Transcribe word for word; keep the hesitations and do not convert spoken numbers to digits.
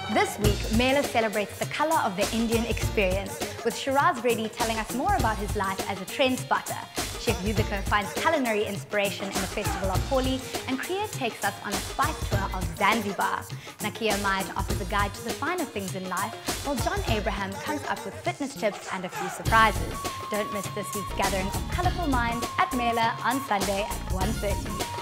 This week, Mela celebrates the colour of the Indian experience, with Shiraz Reddy telling us more about his life as a trend spotter. Chef Yuviko finds culinary inspiration in the Festival of Holi, and Kriya takes us on a spice tour of Zanzibar. Nakia Majd offers a guide to the finer things in life, while John Abraham comes up with fitness tips and a few surprises. Don't miss this week's gathering of colourful minds at Mela on Sunday at one thirty.